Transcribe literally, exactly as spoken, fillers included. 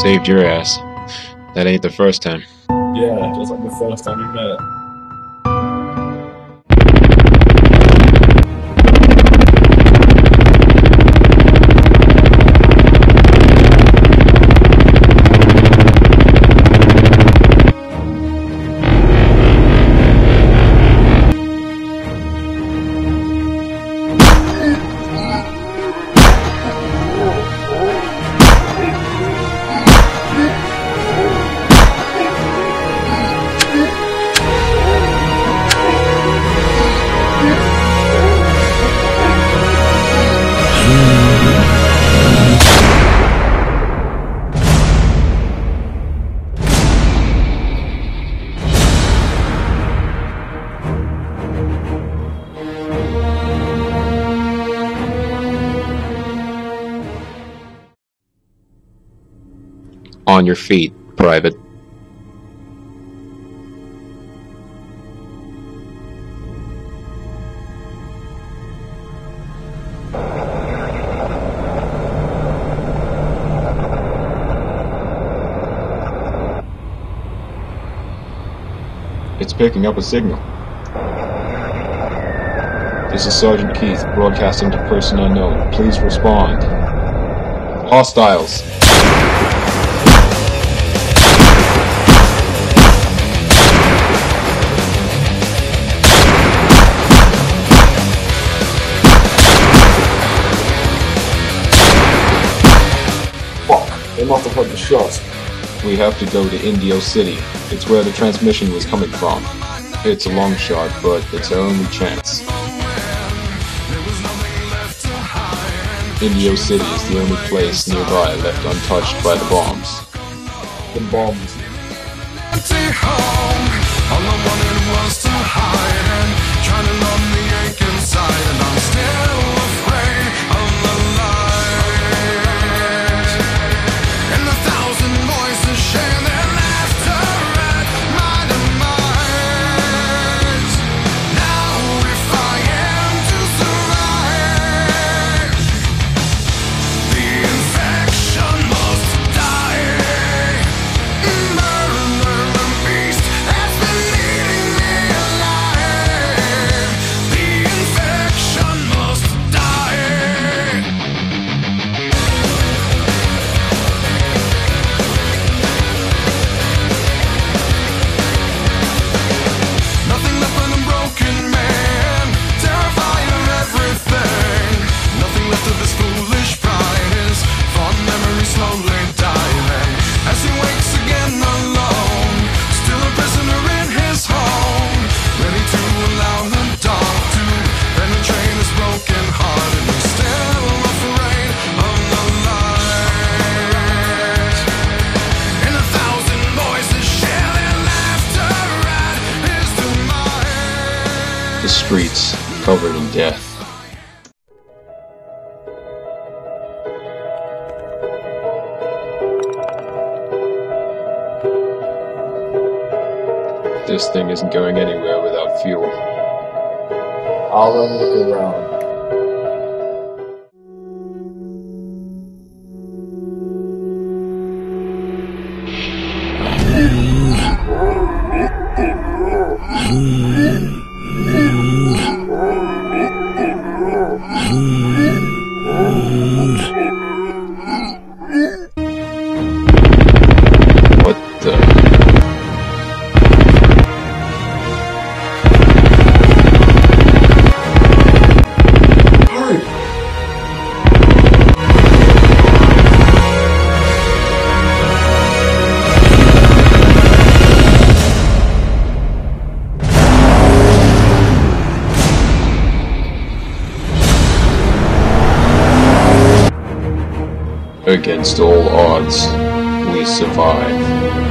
saved your ass. That ain't the first time. Yeah, just like the first time we met. On your feet, Private. It's picking up a signal. This is Sergeant Keith, broadcasting to person unknown. Please respond. Hostiles. They must have heard the shots. We have to go to Indio City. It's where the transmission was coming from. It's a long shot, but it's our only chance. Indio City is the only place nearby left untouched by the bombs. The bombs. Empty home, all I wanted was to hide and trying to numb the ache inside, and I'm still afraid of the light. And a thousand voices share their laughter at my demise. Now if I am to survive, the infection must die. Murder and beast has been eating me alive. The infection must die. Nothing left but a broken man, terrified of everything. Nothing left of his foolish pride, his fond memory slowly dying. As he wakes again alone, still a prisoner in his home, ready to allow the dark to penetrate his broken heart, and he's still afraid of the light. And a thousand voices share their laughter at his demise. The streets covered in death. This thing isn't going anywhere without fuel. I'll then look around. What the... Hurry! Against all odds, we survive.